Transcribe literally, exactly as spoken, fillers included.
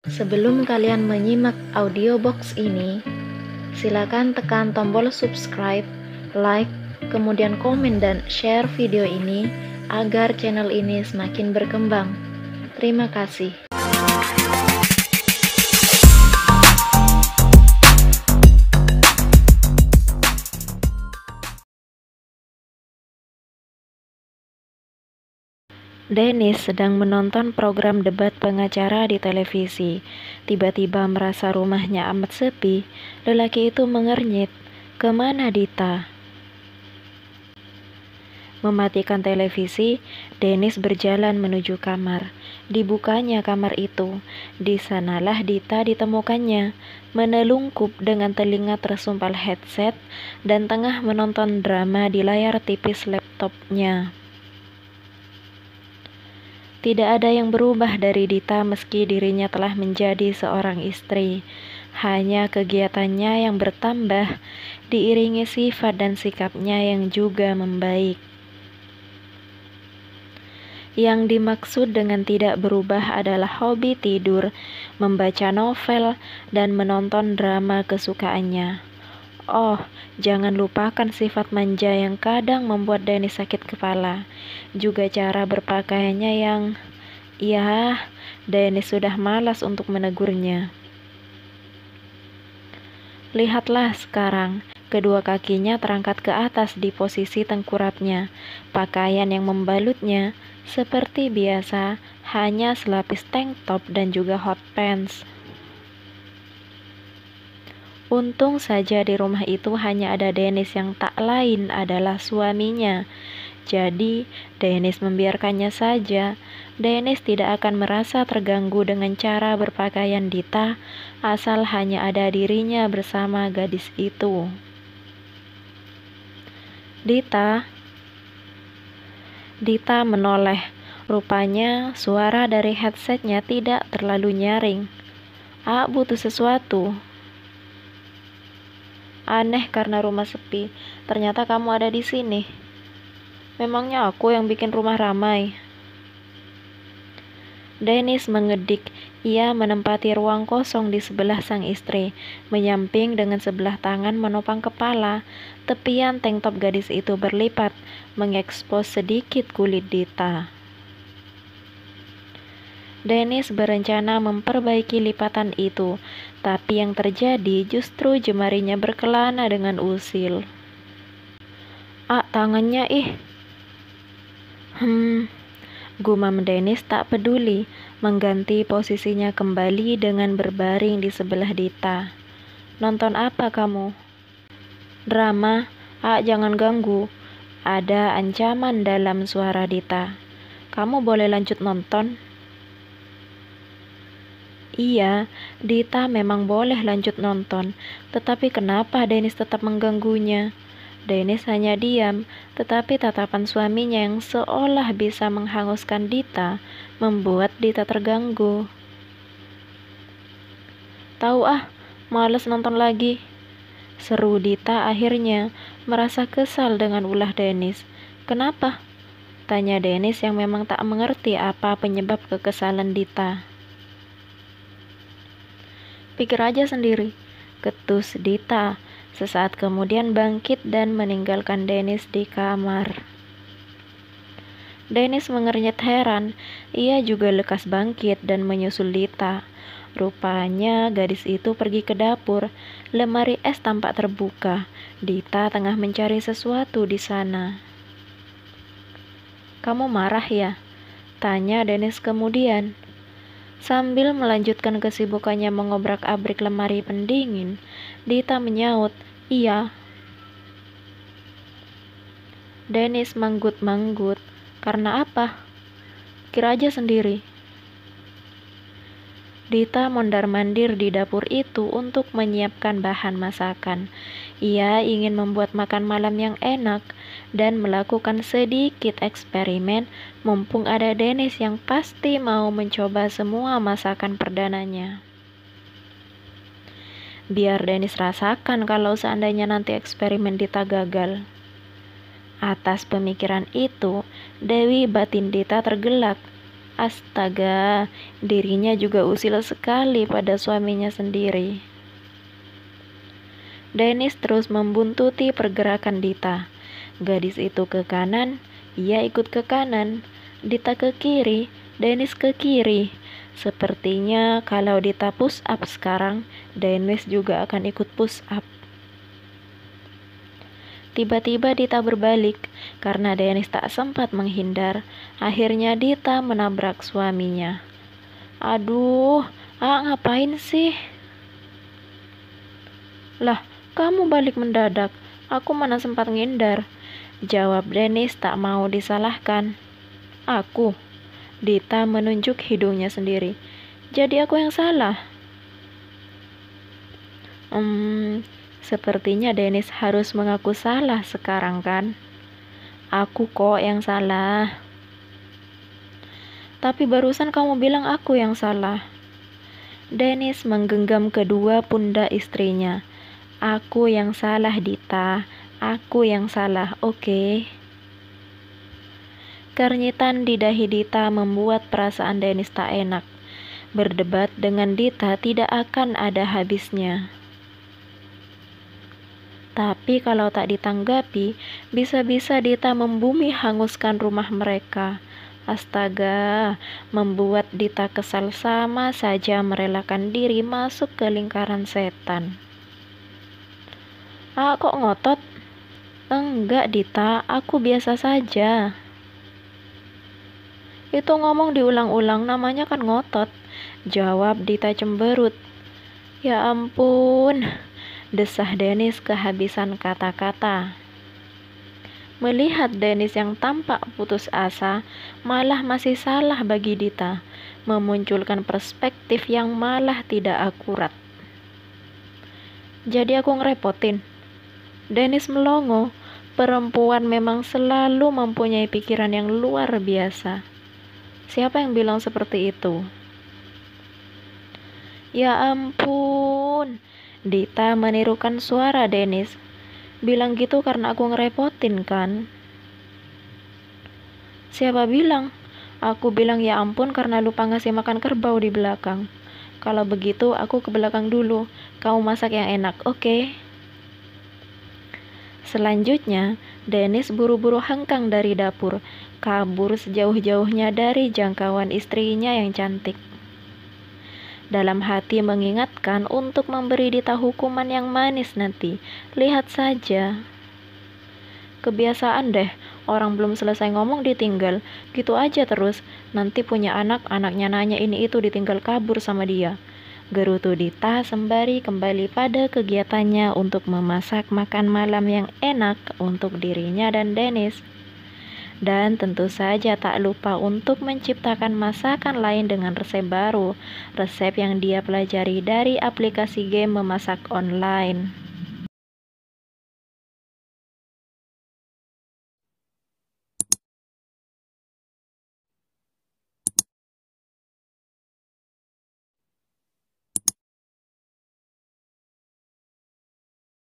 Sebelum kalian menyimak audiobook ini, silakan tekan tombol subscribe, like, kemudian komen dan share video ini agar channel ini semakin berkembang. Terima kasih. Dennis sedang menonton program debat pengacara di televisi. Tiba-tiba merasa rumahnya amat sepi. Lelaki itu mengernyit, "Kemana Dita?" Mematikan televisi, Dennis berjalan menuju kamar. Dibukanya kamar itu. Di sanalah Dita ditemukannya, menelungkup dengan telinga tersumpal headset dan tengah menonton drama di layar tipis laptopnya. Tidak ada yang berubah dari Dita meski dirinya telah menjadi seorang istri. Hanya kegiatannya yang bertambah, diiringi sifat dan sikapnya yang juga membaik. Yang dimaksud dengan tidak berubah adalah hobi tidur, membaca novel, dan menonton drama kesukaannya. Oh, jangan lupakan sifat manja yang kadang membuat Dennis sakit kepala. Juga cara berpakaiannya yang, ya, Dennis sudah malas untuk menegurnya. Lihatlah sekarang, kedua kakinya terangkat ke atas di posisi tengkurapnya. Pakaian yang membalutnya, seperti biasa, hanya selapis tank top dan juga hot pants. Untung saja di rumah itu hanya ada Dennis yang tak lain adalah suaminya. Jadi, Dennis membiarkannya saja. Dennis tidak akan merasa terganggu dengan cara berpakaian Dita, asal hanya ada dirinya bersama gadis itu. Dita, Dita menoleh. Rupanya suara dari headsetnya tidak terlalu nyaring. "Ah, butuh sesuatu." "Aneh karena rumah sepi. Ternyata kamu ada di sini." "Memangnya aku yang bikin rumah ramai?" Dennis mengedik. Ia menempati ruang kosong di sebelah sang istri, menyamping dengan sebelah tangan menopang kepala. Tepian tank top gadis itu berlipat, mengekspos sedikit kulit Dita. Dennis berencana memperbaiki lipatan itu, tapi yang terjadi justru jemarinya berkelana dengan usil. "Ah, tangannya ih." Hmm, gumam Dennis tak peduli, mengganti posisinya kembali dengan berbaring di sebelah Dita. "Nonton apa kamu?" "Drama." "Ah, jangan ganggu." Ada ancaman dalam suara Dita. "Kamu boleh lanjut nonton." Iya, Dita memang boleh lanjut nonton, tetapi kenapa Dennis tetap mengganggunya? Dennis hanya diam, tetapi tatapan suaminya yang seolah bisa menghanguskan Dita, membuat Dita terganggu. "Tahu ah, males nonton lagi," seru Dita akhirnya, merasa kesal dengan ulah Dennis. "Kenapa?" tanya Dennis yang memang tak mengerti apa penyebab kekesalan Dita. "Pikir aja sendiri," ketus Dita, sesaat kemudian bangkit dan meninggalkan Dennis di kamar. Dennis mengernyit heran. Ia juga lekas bangkit dan menyusul Dita. Rupanya gadis itu pergi ke dapur. Lemari es tampak terbuka. Dita tengah mencari sesuatu di sana. "Kamu marah ya?" tanya Dennis kemudian. Sambil melanjutkan kesibukannya mengobrak-abrik lemari pendingin, Dita menyaut, "Iya." Dennis manggut-manggut. "Karena apa?" "Kira aja sendiri." Dita mondar-mandir di dapur itu untuk menyiapkan bahan masakan. Ia ingin membuat makan malam yang enak dan melakukan sedikit eksperimen mumpung ada Dennis yang pasti mau mencoba semua masakan perdananya. Biar Dennis rasakan kalau seandainya nanti eksperimen Dita gagal. Atas pemikiran itu, Dewi batin Dita tergelak. Astaga, dirinya juga usil sekali pada suaminya sendiri. Dennis terus membuntuti pergerakan Dita. Gadis itu ke kanan, ia ikut ke kanan. Dita ke kiri, Dennis ke kiri. Sepertinya kalau Dita push up sekarang, Dennis juga akan ikut push up. Tiba-tiba Dita berbalik, karena Dennis tak sempat menghindar. Akhirnya Dita menabrak suaminya. Aduh, ah ngapain sih? Lah, kamu balik mendadak. Aku mana sempat ngindar. Jawab Dennis tak mau disalahkan. Aku? Dita menunjuk hidungnya sendiri. Jadi aku yang salah? Hmm... Sepertinya Dennis harus mengaku salah sekarang kan? Aku kok yang salah. Tapi barusan kamu bilang aku yang salah. Dennis menggenggam kedua pundak istrinya. Aku yang salah, Dita. Aku yang salah, oke? Okay? Kernitan di dahi Dita membuat perasaan Dennis tak enak. Berdebat dengan Dita tidak akan ada habisnya. Tapi kalau tak ditanggapi, bisa-bisa Dita membumi hanguskan rumah mereka. Astaga, membuat Dita kesal sama saja merelakan diri masuk ke lingkaran setan. Ah, kok ngotot? Enggak, Dita, aku biasa saja. Itu ngomong diulang-ulang namanya kan ngotot. Jawab Dita cemberut. Ya ampun, desah Dennis kehabisan kata-kata. Melihat Dennis yang tampak putus asa, malah masih salah bagi Dita, memunculkan perspektif yang malah tidak akurat. Jadi aku ngerepotin. Dennis melongo, perempuan memang selalu mempunyai pikiran yang luar biasa. Siapa yang bilang seperti itu? Ya ampun, Dita menirukan suara Dennis. Bilang gitu karena aku ngerepotin kan? Siapa bilang? Aku bilang ya ampun karena lupa ngasih makan kerbau di belakang. Kalau begitu aku ke belakang dulu. Kamu masak yang enak, oke? Okay? Selanjutnya, Dennis buru-buru hengkang dari dapur, kabur sejauh-jauhnya dari jangkauan istrinya yang cantik. Dalam hati mengingatkan untuk memberi Dita hukuman yang manis nanti. Lihat saja. Kebiasaan deh, orang belum selesai ngomong ditinggal. Gitu aja terus, nanti punya anak, anaknya nanya ini itu ditinggal kabur sama dia. Gerutu Dita sembari kembali pada kegiatannya untuk memasak makan malam yang enak untuk dirinya dan Dennis. Dan tentu saja tak lupa untuk menciptakan masakan lain dengan resep baru, resep yang dia pelajari dari aplikasi game memasak online.